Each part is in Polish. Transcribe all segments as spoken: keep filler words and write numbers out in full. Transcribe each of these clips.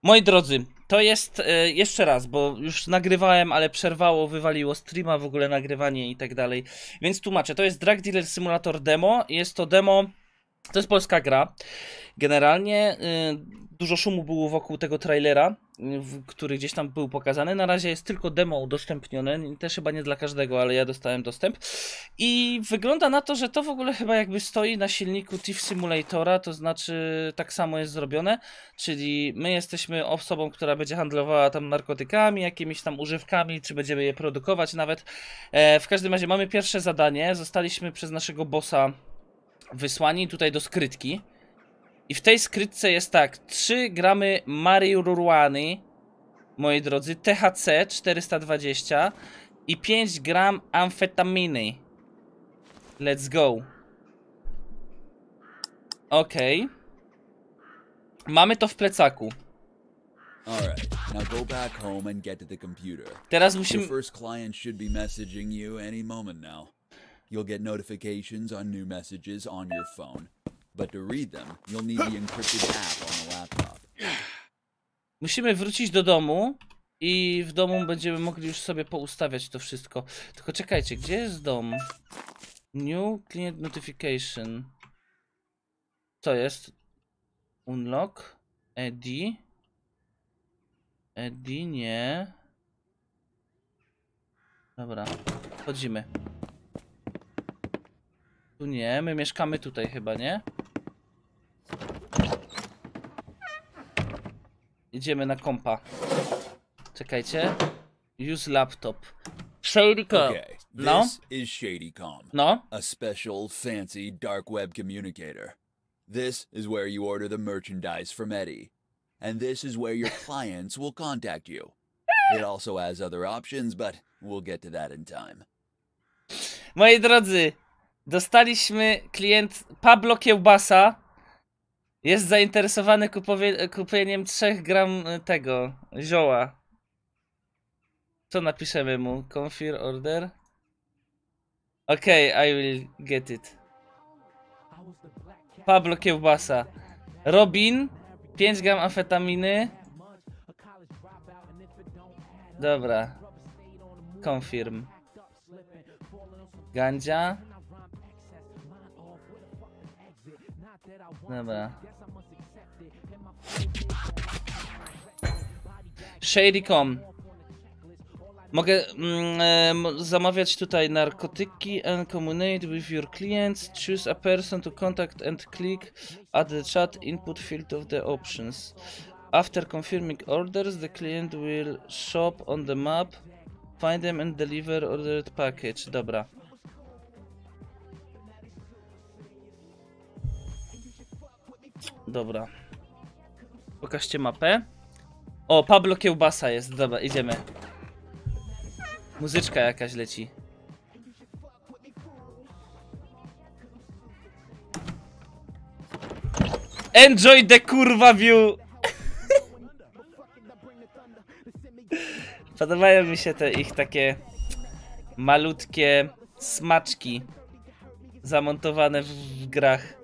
Moi drodzy, to jest e, jeszcze raz, bo już nagrywałem, ale przerwało, wywaliło streama, w ogóle nagrywanie i tak dalej. Więc tłumaczę, to jest Drug Dealer Simulator demo. Jest to demo, to jest polska gra. Generalnie y, dużo szumu było wokół tego trailera, y, który gdzieś tam był pokazany. Na razie jest tylko demo udostępnione, też chyba nie dla każdego, ale ja dostałem dostęp. I wygląda na to, że to w ogóle chyba jakby stoi na silniku Thief Simulatora, to znaczy tak samo jest zrobione, czyli my jesteśmy osobą, która będzie handlowała tam narkotykami, jakimiś tam używkami, czy będziemy je produkować nawet. E, w każdym razie mamy pierwsze zadanie, zostaliśmy przez naszego bossa wysłani tutaj do skrytki. I w tej skrytce jest tak, trzy gramy marihuany, moi drodzy, T H C czterysta dwadzieścia i pięć gram amfetaminy. Let's go. Okej. Okay. Mamy to w plecaku. Alright, now go back home and get to the computer. Teraz musimy... Your first client should be messaging you any moment now. You'll get notifications on new messages on your phone. But to read them, you'll need the encrypted app on the laptop. Musimy wrócić do domu i w domu będziemy mogli już sobie poustawiać to wszystko. Tylko czekajcie, gdzie jest dom? New Client Notification. Co jest? Unlock? E D? E D nie. Dobra, wchodzimy. Tu nie, my mieszkamy tutaj chyba, nie? Idziemy na kompa. Czekajcie. Use laptop. ShadyCom. Okay, No? this is ShadyCom. No? A special, fancy, dark web communicator. This is where you order the merchandise from Eddie. And this is where your clients will contact you. It also has other options, but we'll get to that in time. Moi drodzy, dostaliśmy klient Pablo Kiełbasa. Jest zainteresowany kupowie, kupieniem trzech gram tego zioła. Co napiszemy mu? Confirm order? Okej, okay, I will get it. Pablo Kiełbasa. Robin, pięć gram amfetaminy. Dobra. Confirm. Gandzia. Dobra. ShadyCom. Mogę mm, e, zamawiać tutaj narkotyki and communicate with your clients. Choose a person to contact and click at the chat input field of the options. After confirming orders, the client will shop on the map, find them and deliver ordered package. Dobra. Dobra. Pokażcie mapę. O, Pablo Kiełbasa jest. Dobra, idziemy. Muzyczka jakaś leci. Enjoy the kurwa view! Podobają mi się te ich takie malutkie smaczki zamontowane w, w grach.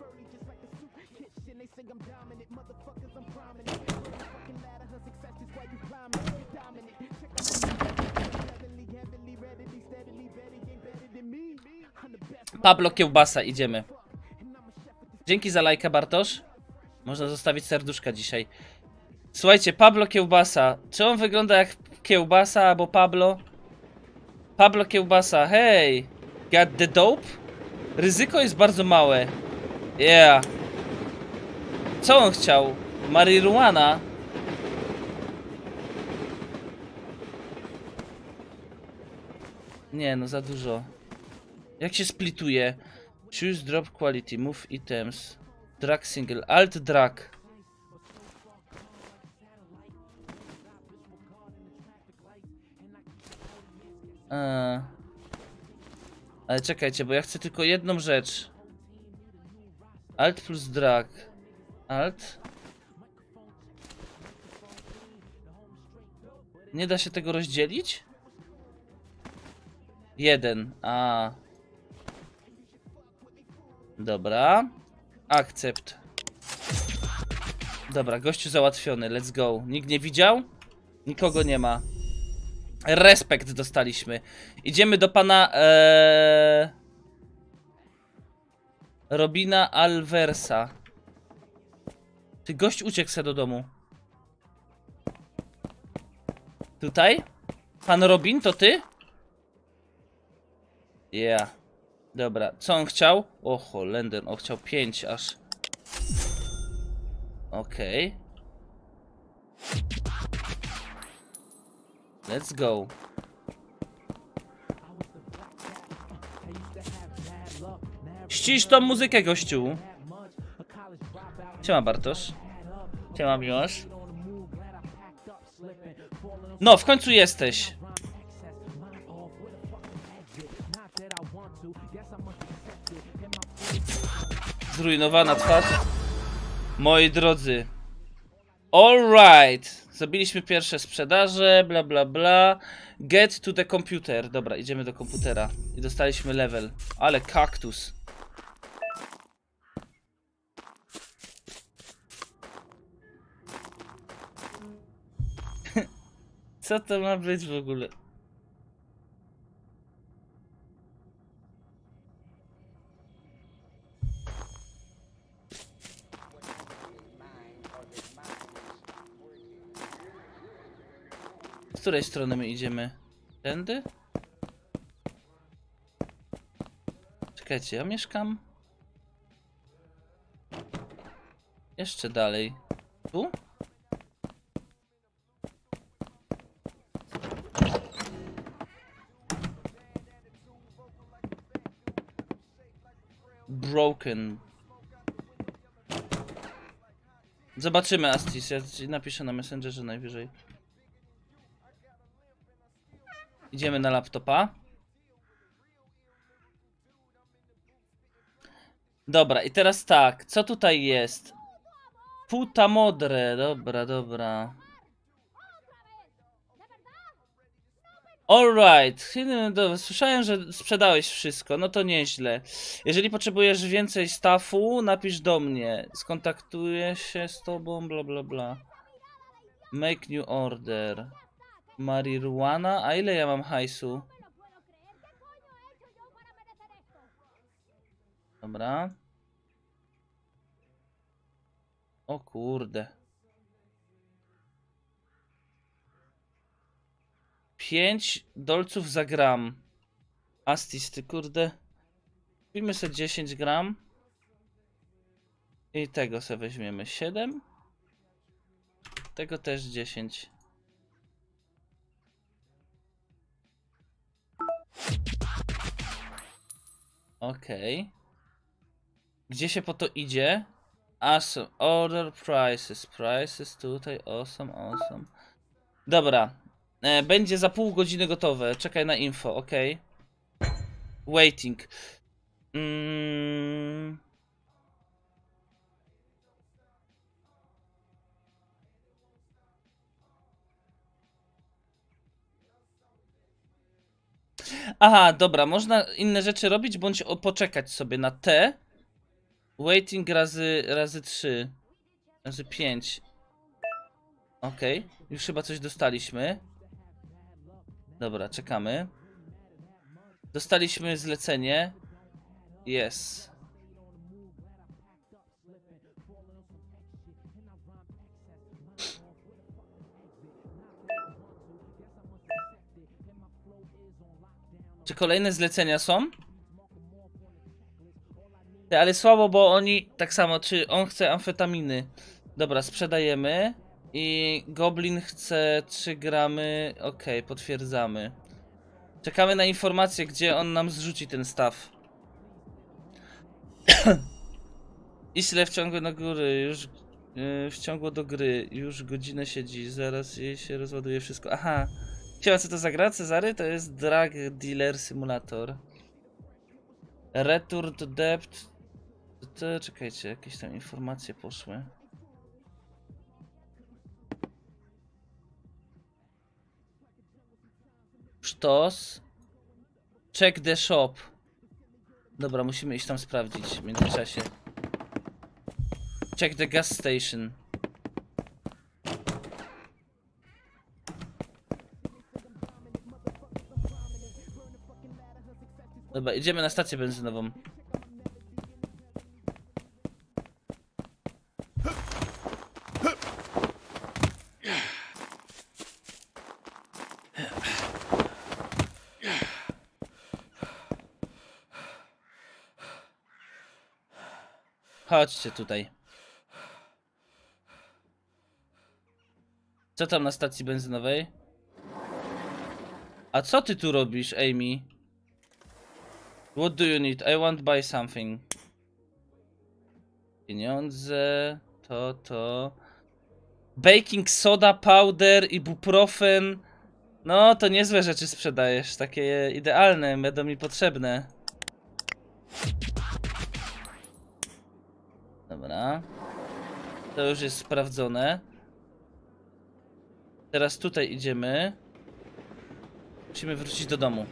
Pablo Kiełbasa, idziemy. Dzięki za lajka, Bartosz. Można zostawić serduszka dzisiaj. Słuchajcie, Pablo Kiełbasa. Czy on wygląda jak Kiełbasa albo Pablo? Pablo Kiełbasa, hej! Got the dope? Ryzyko jest bardzo małe. Yeah. Co on chciał? Marihuana? Nie, no za dużo. Jak się splituje? Choose drop quality, move items. Drag single, alt drag. Eee. Ale czekajcie, bo ja chcę tylko jedną rzecz. Alt plus drag. Alt. Nie da się tego rozdzielić? Jeden. A. Dobra. Akcept. Dobra, gościu załatwiony, let's go. Nikt nie widział? Nikogo nie ma. Respekt dostaliśmy. Idziemy do pana ee... Robina Alversa. Ty, gość uciekł se do domu. Tutaj? Pan Robin, to ty? Yeah. Dobra, co on chciał? O, Holender, on chciał pięć aż. Okej. Okay. Let's go. Ścisz tą muzykę, gościu. Siema, Bartosz. Siema, Miłosz. No, w końcu jesteś. Zrujnowana twarz. Moi drodzy. Alright. Zrobiliśmy pierwsze sprzedaże, bla bla bla. Get to the computer. Dobra, idziemy do komputera. I dostaliśmy level. Ale kaktus. Co to ma być w ogóle? Z której strony my idziemy? Tędy? Czekajcie, ja mieszkam... Jeszcze dalej. Tu? Broken. Zobaczymy, Astis. Ja ci napiszę na Messengerze najwyżej. Idziemy na laptopa. Dobra, i teraz tak. Co tutaj jest? Puta modre. Dobra, dobra. Alright. Słyszałem, że sprzedałeś wszystko. No to nieźle. Jeżeli potrzebujesz więcej staffu, napisz do mnie. Skontaktuję się z tobą, bla bla bla. Make new order. Marihuana? A ile ja mam hajsu? Dobra. O kurde. pięć dolców za gram. Astis, ty kurde. Kupimy sobie dziesięć gram. I tego sobie weźmiemy siedem. Tego też dziesięć. Okej. Okay. Gdzie się po to idzie? Awesome. Order prices. Prices tutaj. Awesome, awesome. Dobra. E, będzie za pół godziny gotowe. Czekaj na info, ok. Waiting. Mm. Aha, dobra, można inne rzeczy robić, bądź o, poczekać sobie na T. Waiting razy, razy trzy. Razy pięć. Okej, okay. Już chyba coś dostaliśmy. Dobra, czekamy. Dostaliśmy zlecenie. Yes. Czy kolejne zlecenia są? Ale słabo, bo oni tak samo, czy on chce amfetaminy. Dobra, sprzedajemy. I Goblin chce trzy gramy. Okej, okay, potwierdzamy. Czekamy na informację, gdzie on nam zrzuci ten staw. Isle wciągło na góry, już yy, wciągło do gry, już godzinę siedzi, zaraz jej się rozładuje wszystko. Aha. Chciałem, co to za gra, Cezary? To jest Drug Dealer Simulator. Return to Depth. To, czekajcie, jakieś tam informacje poszły. Sztos. Check the shop. Dobra, musimy iść tam sprawdzić w międzyczasie. Check the gas station. Dobra, idziemy na stację benzynową. Chodźcie tutaj. Co tam na stacji benzynowej? A co ty tu robisz, Amy? What do you need? I want to buy something. Pieniądze, to, to... Baking soda, powder, ibuprofen. No, to niezłe rzeczy sprzedajesz. Takie idealne, będą mi potrzebne. Dobra. To już jest sprawdzone. Teraz tutaj idziemy. Musimy wrócić do domu.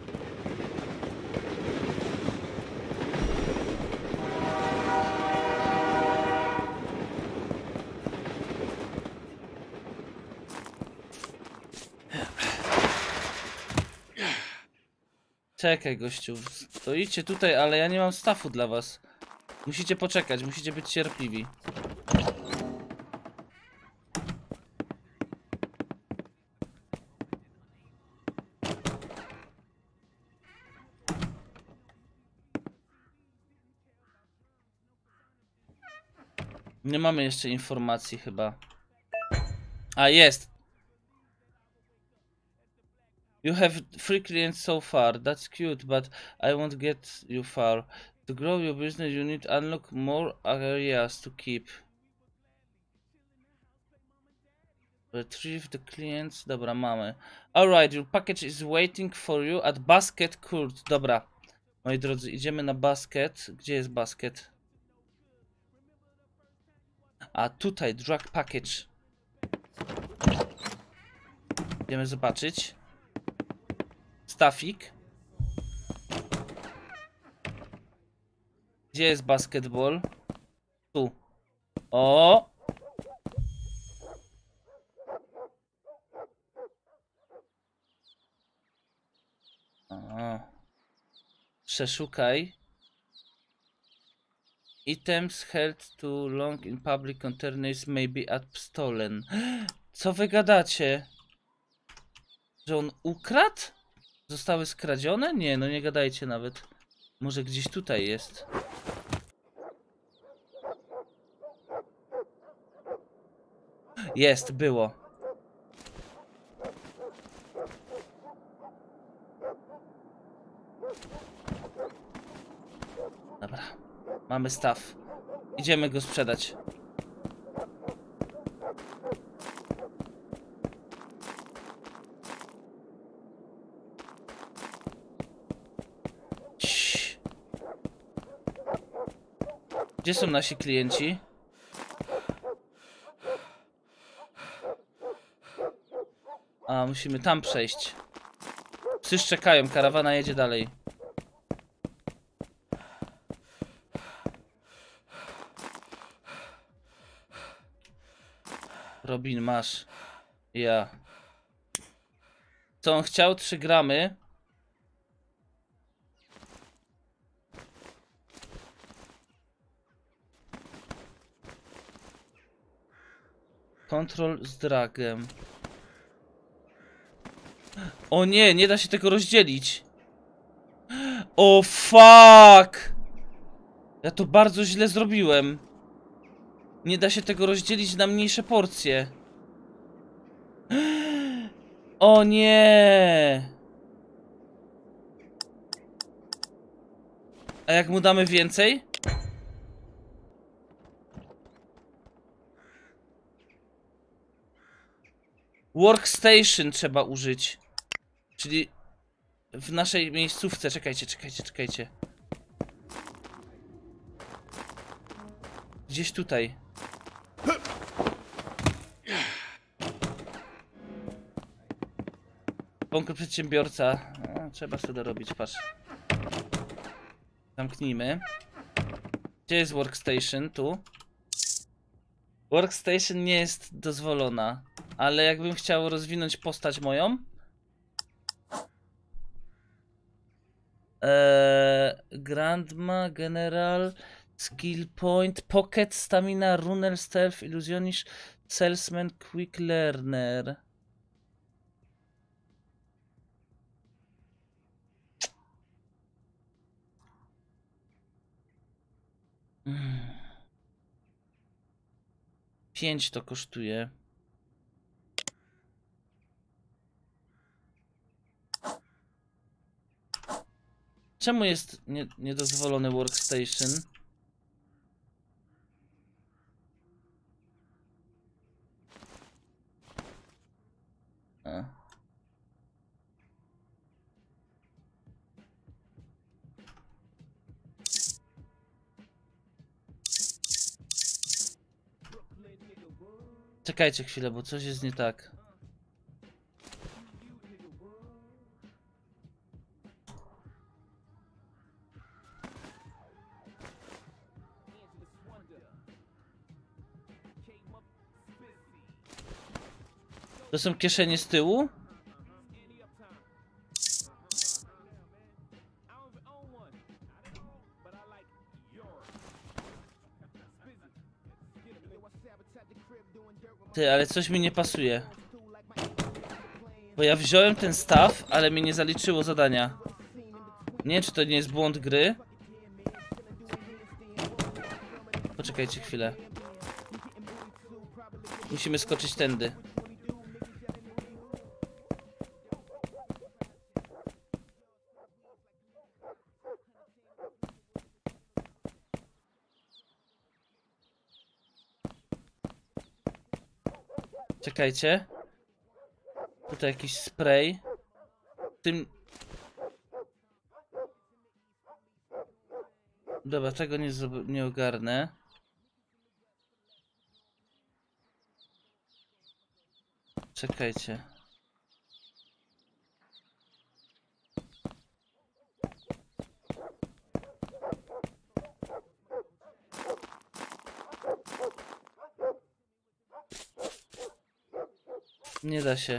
Czekaj, gościu. Stoicie tutaj, ale ja nie mam stafu dla was. Musicie poczekać, musicie być cierpliwi. Nie mamy jeszcze informacji chyba. A, jest! You have three clients so far. That's cute, but I won't get you far. To grow your business, you need to unlock more areas to keep. Retrieve the clients. Dobra, mamy. Alright, your package is waiting for you at Basket Court. Dobra. Moi drodzy, idziemy na basket. Gdzie jest basket? A tutaj, drug package. Idziemy zobaczyć. Stafik. Gdzie jest basketball? Tu. O! O. Przeszukaj. Items held too long in public containers may be stolen. Co wy gadacie? Że on ukradł? Zostały skradzione? Nie, no nie gadajcie nawet. Może gdzieś tutaj jest. Jest, było. Dobra. Mamy staw. Idziemy go sprzedać. Ciii. Gdzie są nasi klienci? A, musimy tam przejść. Psy szczekają, karawana jedzie dalej. Robin, masz. Ja. Co on chciał? trzy gramy. Kontrol z dragiem. O nie, nie da się tego rozdzielić. O fuck! Ja to bardzo źle zrobiłem. Nie da się tego rozdzielić na mniejsze porcje. O nie! A jak mu damy więcej? Workstation trzeba użyć. Czyli w naszej miejscówce. Czekajcie, czekajcie, czekajcie. Gdzieś tutaj. Bąk przedsiębiorca. O, trzeba sobie dorobić, patrz. Zamknijmy. Gdzie jest workstation? Tu. Workstation nie jest dozwolona. Ale jakbym chciał rozwinąć postać moją. Eee, Grandma, General, Skill Point, Pocket, Stamina, Runner, Stealth, Illusionist, Salesman, Quick Learner. pięć to kosztuje. Czemu jest nie, niedozwolony workstation? A. Czekajcie chwilę, bo coś jest nie tak. To są kieszenie z tyłu? Ty, ale coś mi nie pasuje. Bo ja wziąłem ten staw, ale mi nie zaliczyło zadania. Nie wiem, czy to nie jest błąd gry. Poczekajcie chwilę. Musimy skoczyć tędy. Czekajcie. Tutaj jakiś spray. Tym... Dobra, tego nie, nie ogarnę. Czekajcie. Nie da się.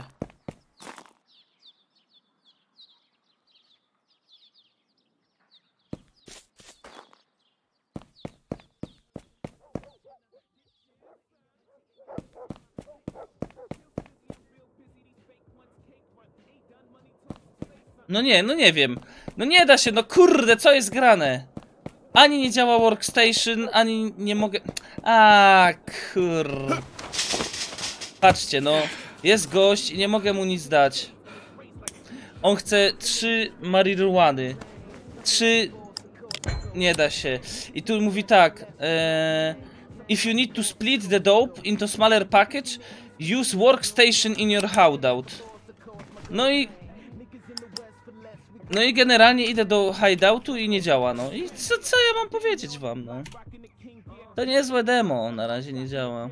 No nie, no nie wiem. No nie da się, no kurde, co jest grane? Ani nie działa workstation, ani nie mogę... A kur... Patrzcie, no. Jest gość i nie mogę mu nic dać. On chce trzy marihuany. Trzy... Nie da się. I tu mówi tak. E... If you need to split the dope into smaller package, use workstation in your hideout. No i... No i generalnie idę do hideoutu i nie działa, no. I co, co ja mam powiedzieć wam, no? To niezłe demo, na razie nie działa.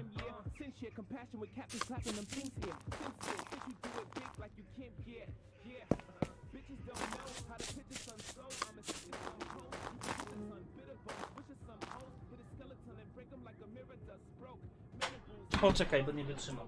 Poczekaj, bo nie wytrzymam.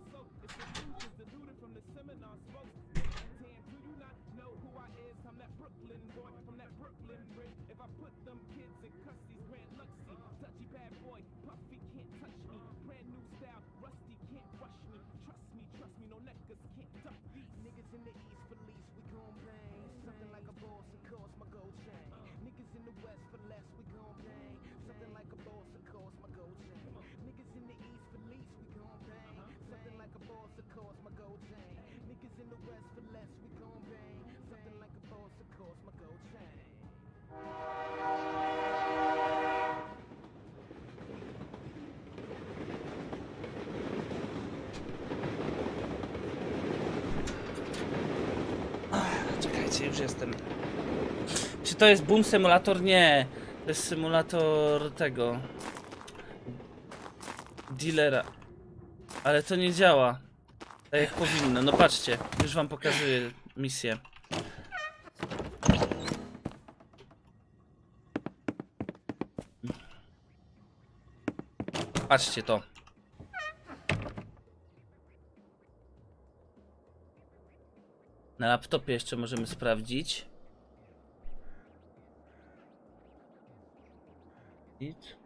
Czekajcie, już jestem. Czy to jest Boom Simulator? Nie. To jest symulator tego. Dealera. Ale to nie działa. Tak jak powinno. No patrzcie, już wam pokazuję misję. Patrzcie to. Na laptopie jeszcze możemy sprawdzić. Nic.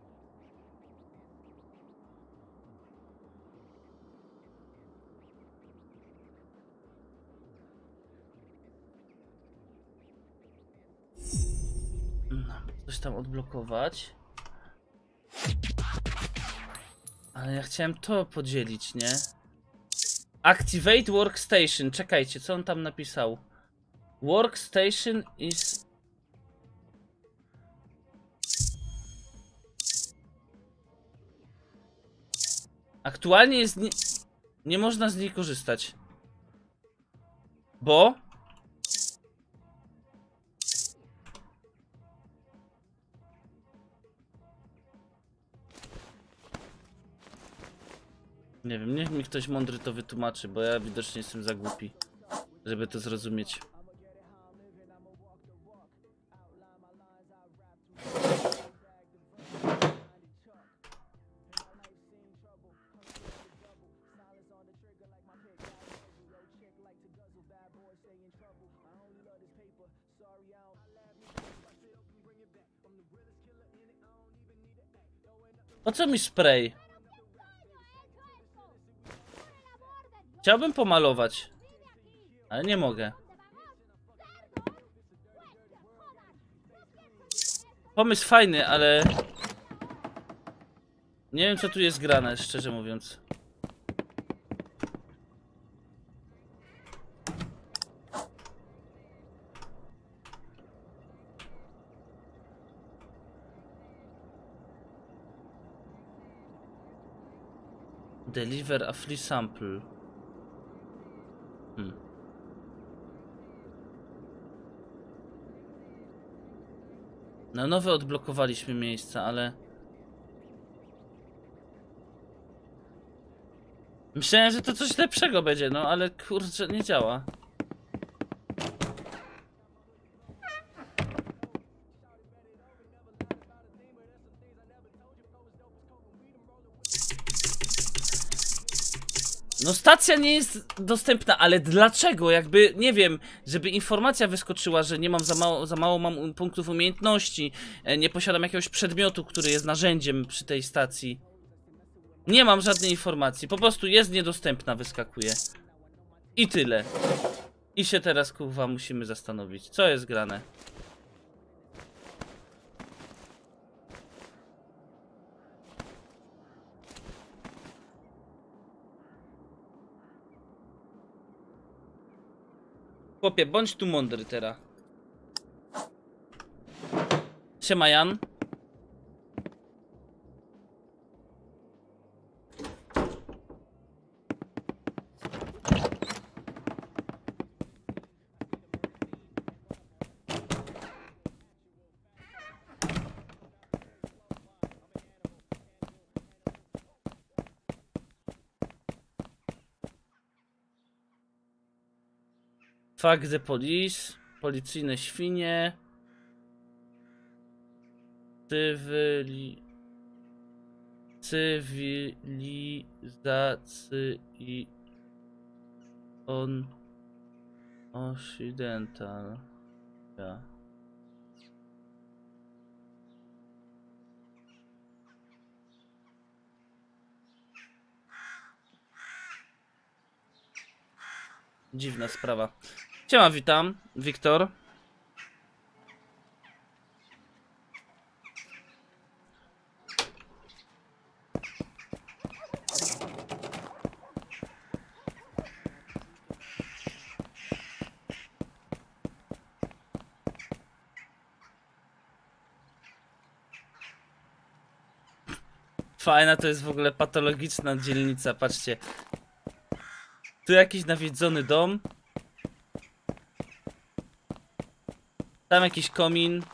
No, coś tam odblokować. Ale ja chciałem to podzielić, nie? Activate workstation. Czekajcie, co on tam napisał? Workstation is... Aktualnie jest... Nie, nie można z niej korzystać. Bo... Nie wiem, niech mi ktoś mądry to wytłumaczy, bo ja widocznie jestem za głupi, żeby to zrozumieć. Po co mi spray? Chciałbym pomalować, ale nie mogę. Pomysł fajny, ale... Nie wiem, co tu jest grane, szczerze mówiąc. Deliver a free sample. Hmm. Na nowe odblokowaliśmy miejsca, ale... Myślałem, że to coś lepszego będzie, no ale kurczę, nie działa. No stacja nie jest dostępna, ale dlaczego? Jakby, nie wiem, żeby informacja wyskoczyła, że nie mam za mało, za mało mam punktów umiejętności, nie posiadam jakiegoś przedmiotu, który jest narzędziem przy tej stacji. Nie mam żadnej informacji, po prostu jest niedostępna, wyskakuje. I tyle. I się teraz, kurwa, musimy zastanowić, co jest grane. Chłopie, bądź tu mądry teraz. Siema, Jan. Fuck the police. Policyjne świnie. Cywili... Cywilizacji... On... Occidental... Ja. Dziwna sprawa. Siema, witam. Wiktor. Fajna to jest w ogóle patologiczna dzielnica, patrzcie. Tu jakiś nawiedzony dom. Tam jakiś komin.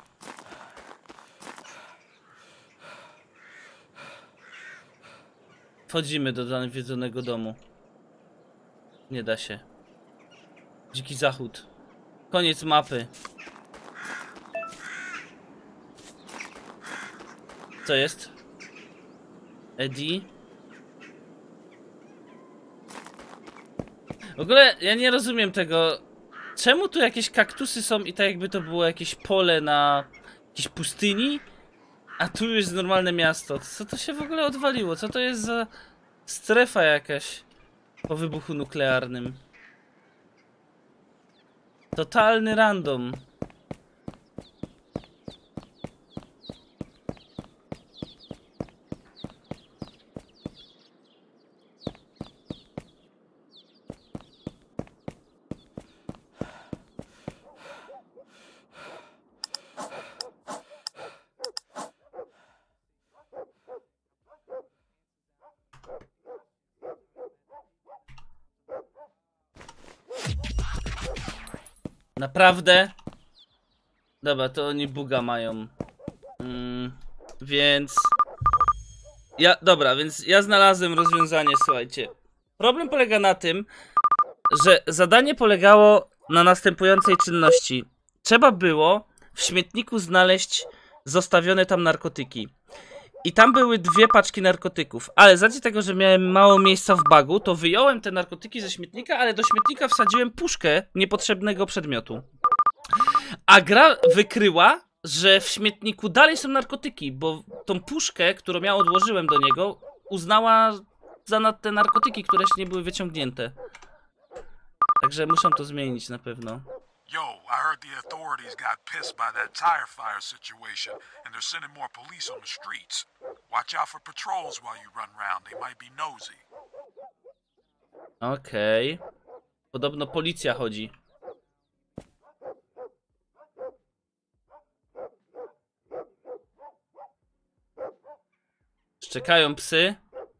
Wchodzimy do nawiedzonego domu. Nie da się. Dziki zachód. Koniec mapy. Co jest? Eddie? W ogóle ja nie rozumiem tego. Czemu tu jakieś kaktusy są i tak jakby to było jakieś pole na jakiejś pustyni? A tu jest normalne miasto. Co to się w ogóle odwaliło? Co to jest za strefa jakaś po wybuchu nuklearnym? Totalny random. Naprawdę? Dobra, to oni buga mają. Mm, więc... Ja, dobra, więc ja znalazłem rozwiązanie, słuchajcie. Problem polega na tym, że zadanie polegało na następującej czynności. Trzeba było w śmietniku znaleźć zostawione tam narkotyki. I tam były dwie paczki narkotyków, ale z racji tego, że miałem mało miejsca w bagu, to wyjąłem te narkotyki ze śmietnika, ale do śmietnika wsadziłem puszkę niepotrzebnego przedmiotu. A gra wykryła, że w śmietniku dalej są narkotyki, bo tą puszkę, którą ja odłożyłem do niego, uznała za te narkotyki, które jeszcze nie były wyciągnięte. Także muszę to zmienić na pewno. Yo, I heard the authorities got pissed by that tire fire situation, and they're sending more police on the streets. Watch out for patrols while you run round. They might be nosy. Okej. Okay. Podobno policja chodzi. Szczekają psy.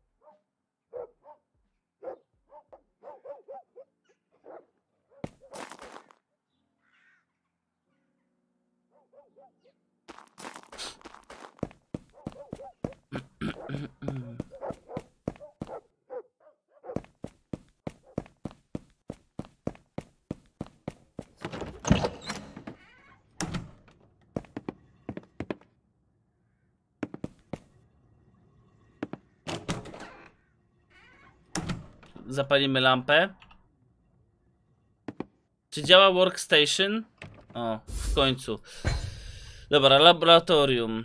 Zapalimy lampę. Czy działa workstation? O, w końcu. Dobra, laboratorium.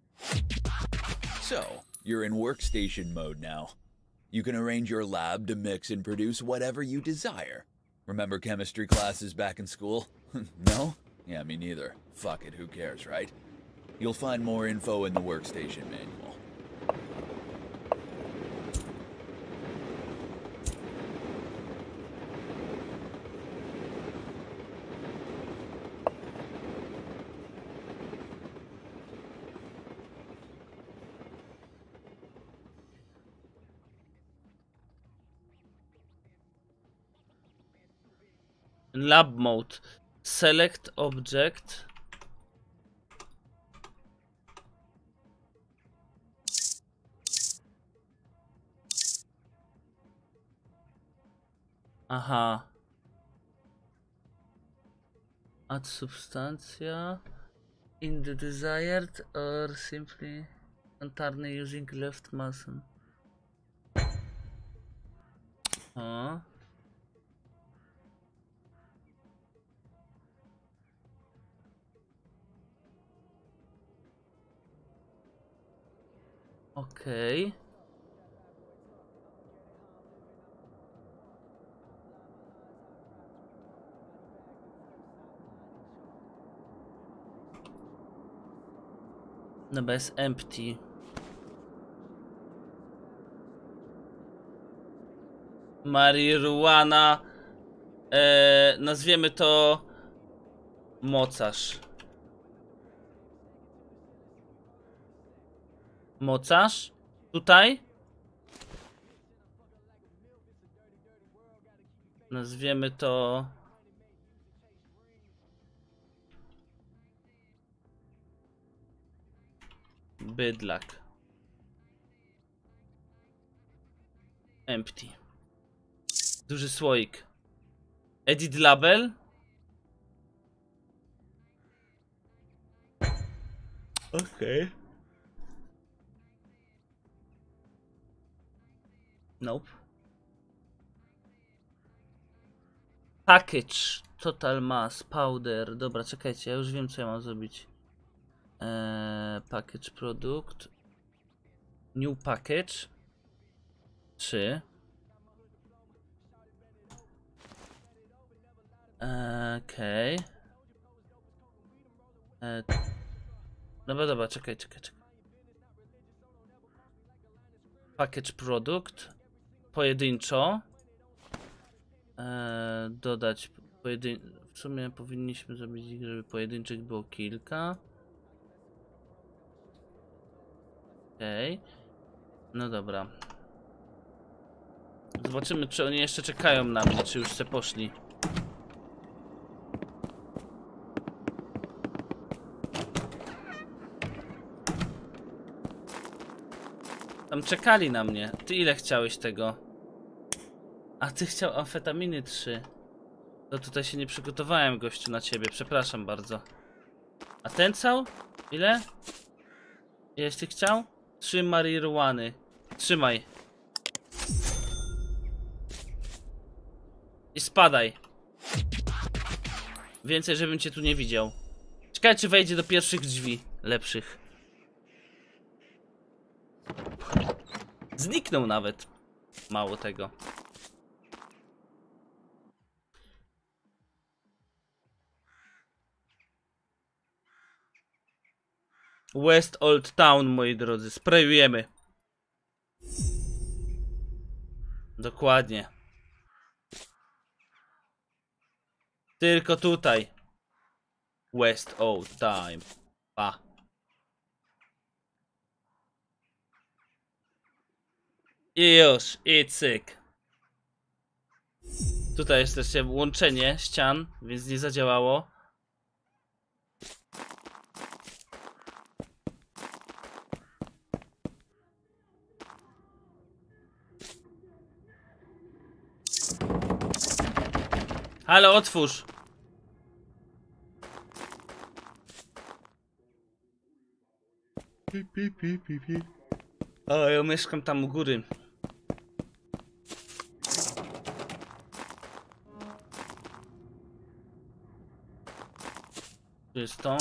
So, you're in workstation mode now. You can arrange your lab to mix and produce whatever you desire. Remember chemistry classes back in school? No? Yeah, me neither. Fuck it, who cares, right? You'll find more info in the workstation manual. Lab mode. Select object. Aha. Add substantia in the desired or simply entirely using left mouse. O. Okej. Okay. No bez empty. Marihuana. E, nazwiemy to mocarz. Mocarz? Tutaj? Nazwiemy to... Bydlak. Empty. Duży słoik. Edit label? Okej. Okay. Nope. Package. Total mass. Powder. Dobra, czekajcie, ja już wiem, co ja mam zrobić. Eee, package product. New package. trzy. Eee, Okej. Okay. Eee, dobra, dobra, czekaj, czekaj, czekaj. Package product. Pojedynczo. Eee, dodać pojedyn... W sumie powinniśmy zrobić ich, żeby pojedynczych było kilka. Okej. Okay. No dobra. Zobaczymy, czy oni jeszcze czekają na mnie, czy już se poszli. Tam czekali na mnie. Ty ile chciałeś tego? A ty chciał amfetaminy trzy. To tutaj się nie przygotowałem, gościu, na ciebie. Przepraszam bardzo. A ten cał? Ile? Ileś ty chciał? Trzy marihuany. Trzymaj. I spadaj. Więcej, żebym cię tu nie widział. Czekaj, czy wejdzie do pierwszych drzwi. Lepszych. Zniknął nawet. Mało tego. West Old Town, moi drodzy. Sprayujemy. Dokładnie. Tylko tutaj. West Old Time. Pa. I już. I cyk. Tutaj jest też łączenie ścian, więc nie zadziałało. Halo, otwórz. Pi, pi, pi, pi, pi. O, ja mieszkam tam u góry. Tu jest to.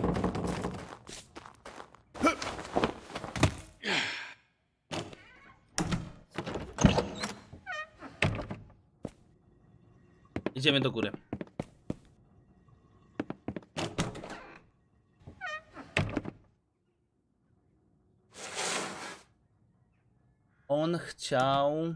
Idziemy do góry. On chciał...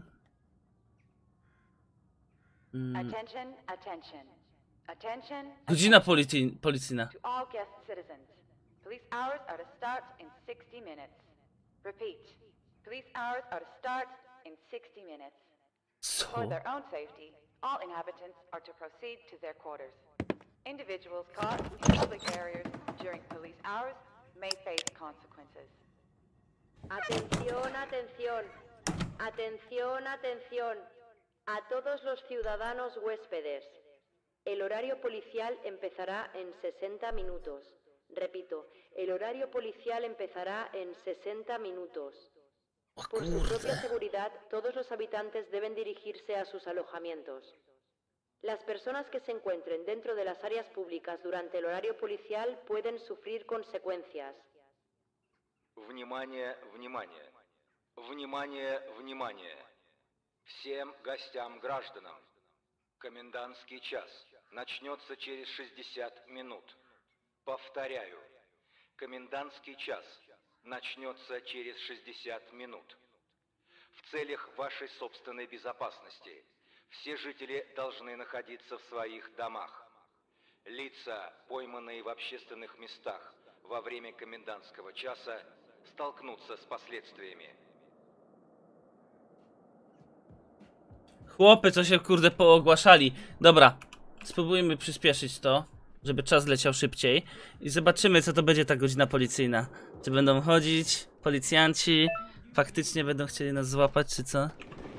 Mm. Attention, attention. Attention. Godzina policy policyjna. To all guest citizens. Police hours are to start in sixty minutes. Repeat. Police hours are to start in sixty minutes. Co? For their own safety, all inhabitants are to proceed to their quarters. Individuals caught in public areas during police hours may face consequences. Atención, atención. Atención, atención. A todos los ciudadanos huéspedes. El horario policial empezará en sesenta minutos. Repito, el horario policial empezará en sesenta minutos. Por su propia seguridad, todos los habitantes deben dirigirse a sus alojamientos. Las personas que se encuentren dentro de las áreas públicas durante el horario policial pueden sufrir consecuencias. Внимание, внимание. Внимание, внимание. Всем гостям-гражданам. Комендантский час начнется через шестьдесят минут. Повторяю. Комендантский час начнется через шестьдесят минут. В целях вашей собственной безопасности все жители должны находиться в своих домах. Лица, пойманные в общественных местах во время комендантского часа, столкнутся с последствиями. Chłopy, co się kurde poogłaszali. Dobra, spróbujmy przyspieszyć to, żeby czas leciał szybciej. I zobaczymy, co to będzie ta godzina policyjna. Czy będą chodzić policjanci, faktycznie będą chcieli nas złapać, czy co?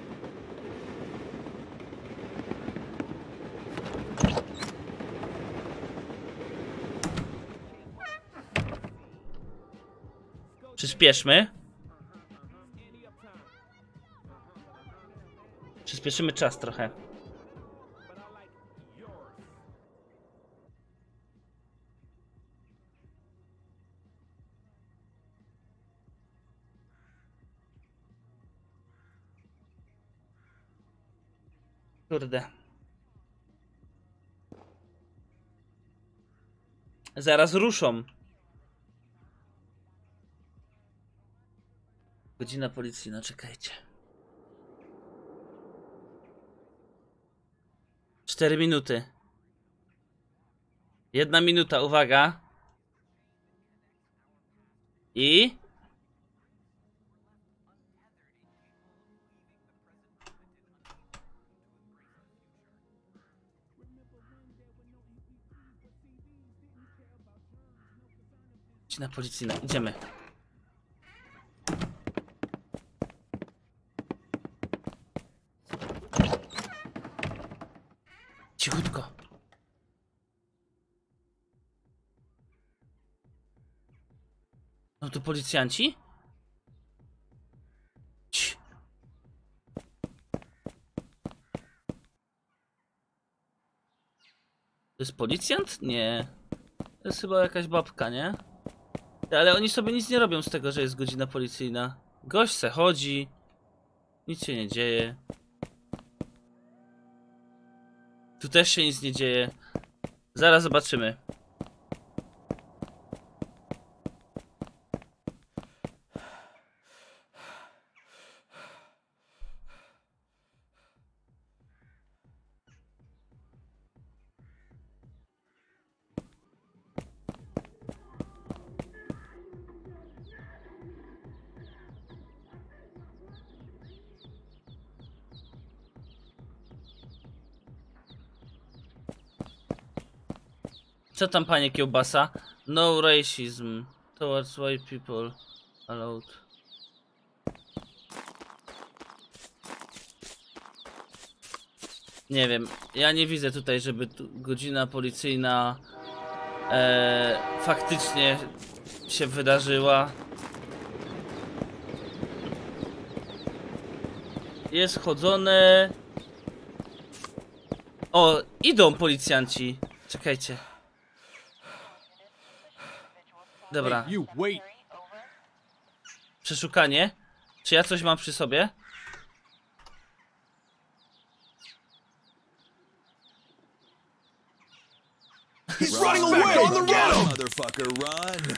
Przyspieszmy. Przyspieszymy czas trochę. Kurde. Zaraz ruszą. Godzina policyjna, czekajcie. Cztery minuty. Jedna minuta, uwaga. I... Godzina policyjna, idziemy. Cichutko. No to policjanci? Cii. To jest policjant? Nie. To jest chyba jakaś babka, nie? Ale oni sobie nic nie robią z tego, że jest godzina policyjna. Gość se chodzi. Nic się nie dzieje. Tu też się nic nie dzieje. Zaraz zobaczymy. Co tam, panie kiełbasa? No racism towards white people allowed. Nie wiem, ja nie widzę tutaj, żeby tu godzina policyjna e, faktycznie się wydarzyła. Jest chodzone. O, idą policjanci. Czekajcie. Dobra. You wait. Przeszukanie. Czy ja coś mam przy sobie? He's running away on the Get him, road. motherfucker, run!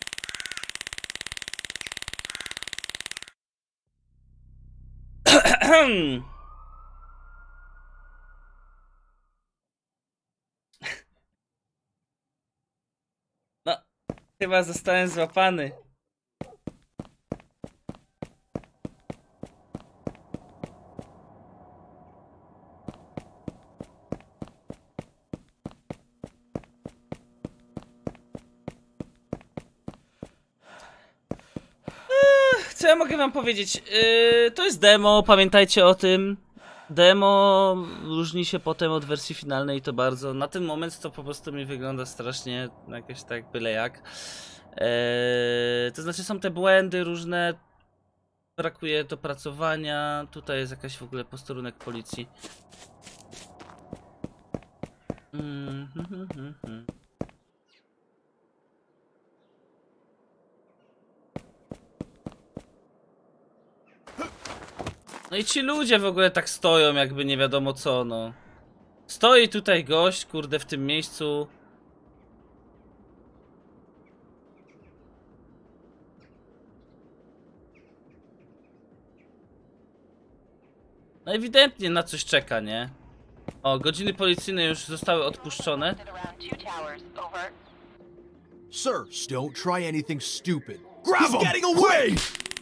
No, chyba zostałem złapany. Co ja mogę wam powiedzieć? Yy, to jest demo, pamiętajcie o tym. Demo różni się potem od wersji finalnej i to bardzo. Na ten moment to po prostu mi wygląda strasznie jakoś tak byle jak. Yy, to znaczy są te błędy różne. Brakuje dopracowania. Tutaj jest jakaś w ogóle posterunek policji. Mm, hmm, hmm, hmm, hmm. No i ci ludzie w ogóle tak stoją, jakby nie wiadomo co, no. Stoi tutaj gość, kurde, w tym miejscu. No ewidentnie na coś czeka, nie? O, godziny policyjne już zostały odpuszczone. Sir, don't try anything stupid. Grab him! He's getting away!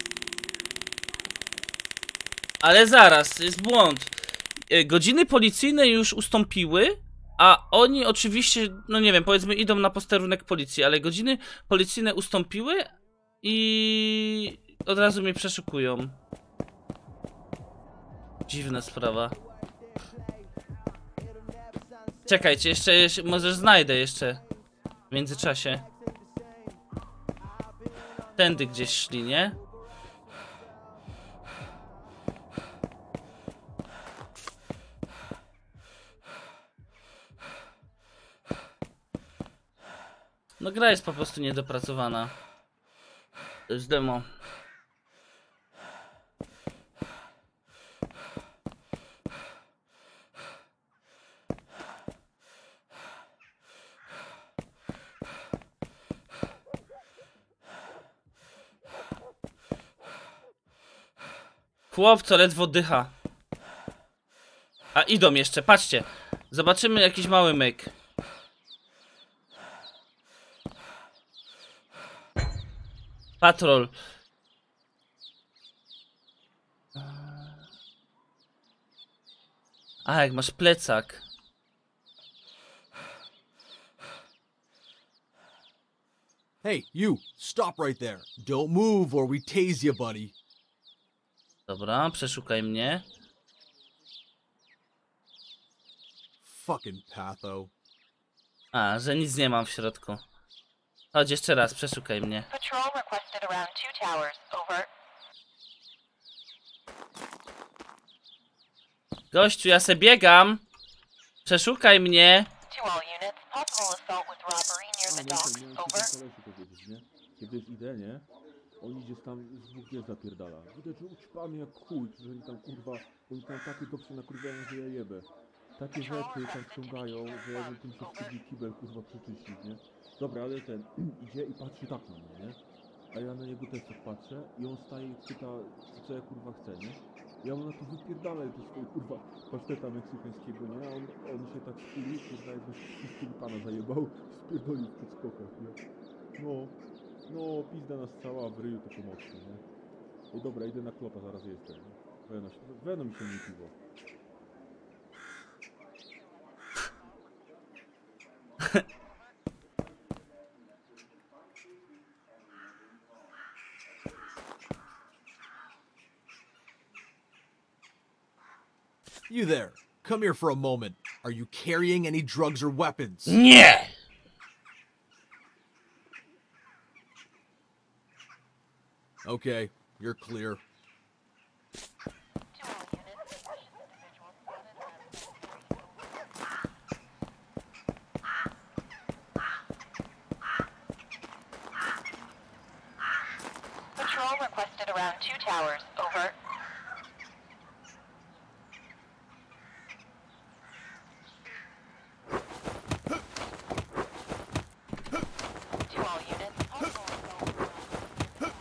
Ale zaraz, jest błąd. E, Godziny policyjne już ustąpiły, a oni oczywiście, no nie wiem, powiedzmy idą na posterunek policji, ale godziny policyjne ustąpiły i od razu mnie przeszukują. Dziwna sprawa. Czekajcie, jeszcze, jeszcze może znajdę jeszcze w międzyczasie. Tędy gdzieś szli, nie? No gra jest po prostu niedopracowana. To jest demo. Chłop, co ledwo dycha. A idą jeszcze, patrzcie. Zobaczymy jakiś mały myk. Patrol. A, jak masz plecak. Hey, you! Stop right there. Don't move or we tase you, buddy. Dobra, przeszukaj mnie. Fucking patho. A, że nic nie mam w środku. Chodź jeszcze raz, przeszukaj mnie. Patrol requested around two towers. Over. Gościu, ja se biegam. Przeszukaj mnie. To all units, possible assault with robbery near the docks. Over. Kiedy jest idę, nie? On idzie tam z dwóch gier zapierdala. Widać, że ućpany jak chuj, że oni tam kurwa, oni tam takie kopsy nakurwiają, że ja jebę. Takie rzeczy tam ściągają, że ja bym tym się wstydzi kibel kurwa przeczyścić, nie? Dobra, ale ten idzie i patrzy tak na mnie, nie? A ja na niego też tak patrzę i on staje i pyta, co ja kurwa chcę, nie? Ja mu na to wypierdalę do swojego kurwa paszteta meksykańskiego, nie? A on, on się tak skuli, kurwa jakby z pana zajebał, spierdolił w podskokach, nie? No, no, pizda na strzała, a w ryju tylko mocno, nie? I dobra, idę na klopa, zaraz jestem, nie? Weno, weno mi się nie piwo. You there. Come here for a moment. Are you carrying any drugs or weapons? Nie! Okay, you're clear. Patrol requested around two towers. Over. To all units, possible assault.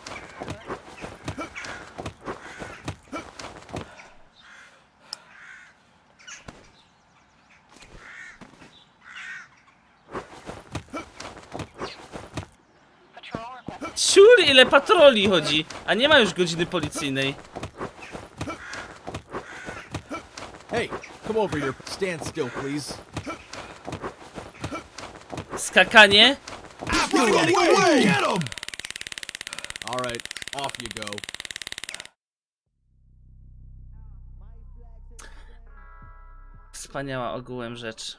Patrol requested. Ciur, ile patroli chodzi, a nie ma już godziny policyjnej. Hey, come over here. Stand still, please. Skakanie. Get away! Get him! All right, off you go. Wspaniała ogółem rzecz.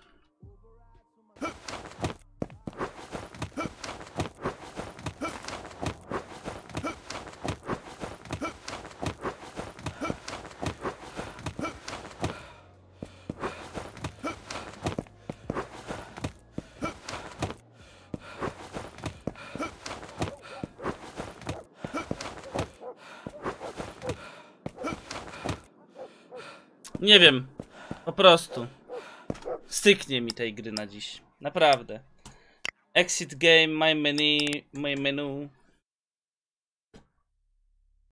Nie wiem. Po prostu. Styknie mi tej gry na dziś. Naprawdę. Exit game, my menu, my menu.